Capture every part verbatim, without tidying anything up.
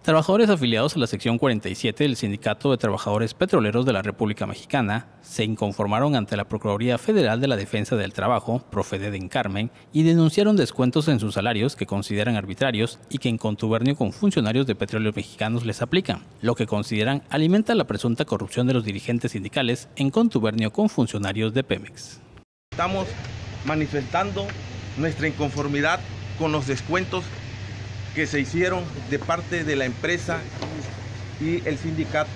Trabajadores afiliados a la sección cuarenta y siete del Sindicato de Trabajadores Petroleros de la República Mexicana se inconformaron ante la Procuraduría Federal de la Defensa del Trabajo, Profedet en Carmen, y denunciaron descuentos en sus salarios que consideran arbitrarios y que en contubernio con funcionarios de Petróleos Mexicanos les aplican, lo que consideran alimenta la presunta corrupción de los dirigentes sindicales en contubernio con funcionarios de Pemex. Estamos manifestando nuestra inconformidad con los descuentos que se hicieron de parte de la empresa y el sindicato.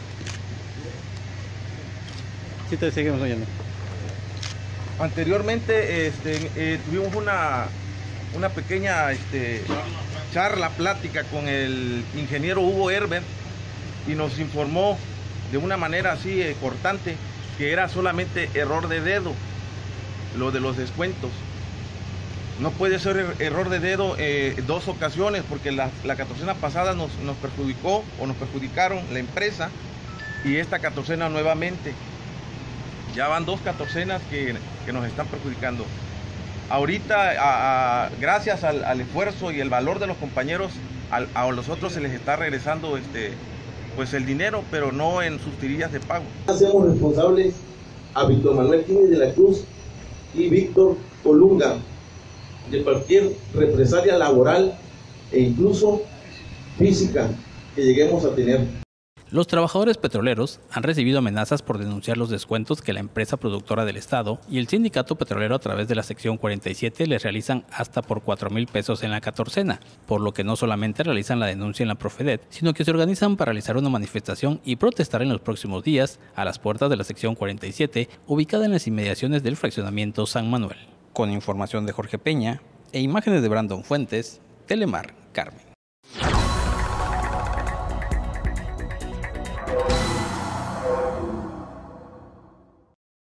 Sí, te seguimos oyendo. Anteriormente este, eh, tuvimos una, una pequeña este, charla, plática con el ingeniero Hugo Herbert y nos informó de una manera así eh, cortante que era solamente error de dedo lo de los descuentos. No puede ser er error de dedo eh, dos ocasiones, porque la, la catorcena pasada nos, nos perjudicó o nos perjudicaron la empresa y esta catorcena nuevamente. Ya van dos catorcenas que, que nos están perjudicando. Ahorita, a, a, gracias al, al esfuerzo y el valor de los compañeros, a, a los otros se les está regresando este, pues el dinero, pero no en sus tirillas de pago. Hacemos responsables a Víctor Manuel Quiñones de la Cruz y Víctor Colunga de cualquier represalia laboral e incluso física que lleguemos a tener. Los trabajadores petroleros han recibido amenazas por denunciar los descuentos que la empresa productora del Estado y el sindicato petrolero a través de la sección cuarenta y siete les realizan hasta por cuatro mil pesos en la catorcena, por lo que no solamente realizan la denuncia en la Profedet, sino que se organizan para realizar una manifestación y protestar en los próximos días a las puertas de la sección cuarenta y siete, ubicada en las inmediaciones del fraccionamiento San Manuel. Con información de Jorge Peña e imágenes de Brandon Fuentes, Telemar, Carmen.